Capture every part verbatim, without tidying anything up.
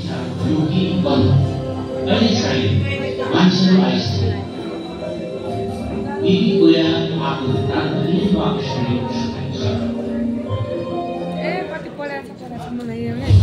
यो कि बन्द अहिले छैन मान्छेहरू आइसके यदि कोही आफू तात्पर्य आकर्षण छ ए कति पढाछ पढाछ मलाई यो नै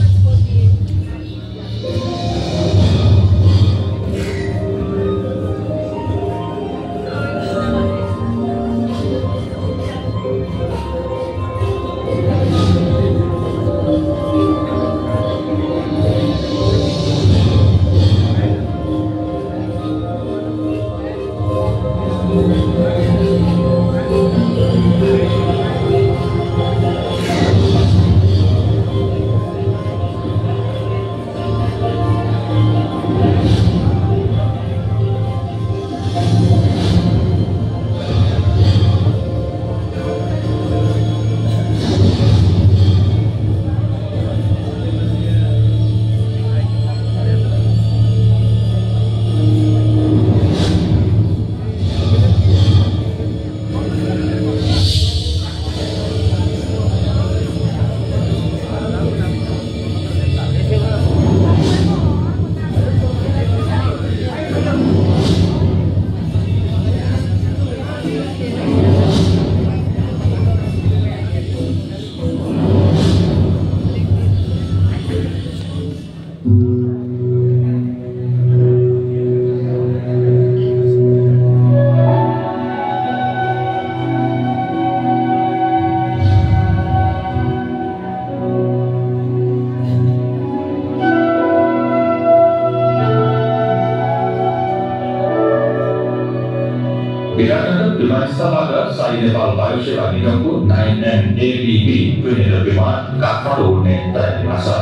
विमानस्थलबाट शाही नेपाल वायु सेवा निगमको नाइन एन एबीबी ट्रेनर विमान काठमाडौँ उड्ने तयारीमा छ।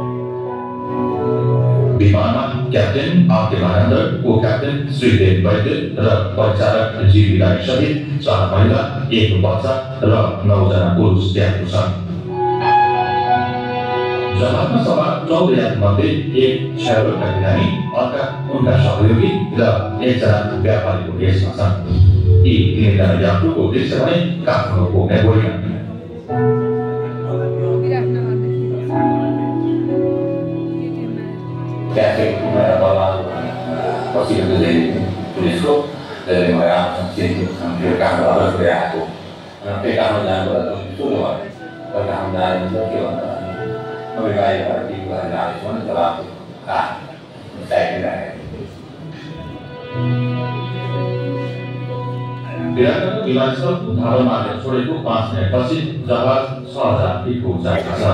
विमानमा क्याप्टेन आर के महानन्द, को क्याप्टेन श्रीदेव वैद्य र परिचालक जीवी राई सहित चार महिला, एक बच्चा र नौजना पुरुष यात्रु छन्। जहाजमा सवार चौध यात्रु मध्ये एक क्षयरोगका बिरामी, अर्का उनका सहयोगी र एकजना व्यापारीको भेषमा छन्। यी तीनजना यात्रुको उद्देश्य भने काठमाडौँ पुग्ने होइन। ट्राफिक पछिल्लो चाहिँ पुलिसको त्यसले मलाई आफ्नो यो काम गरेर गएको त्यही काममा जानुपर्दा सुरु भयो। तर काम जान्छ के भन्दा तपाईँ बाहिर टिभी गरेर आएछु भने तर आफ्नो साइडमा राखेको विराटनगर विमानस्थल धारामा छोडेको पाँच मिनटपछि जहाज छ हजार फिटको उचाइमा छ।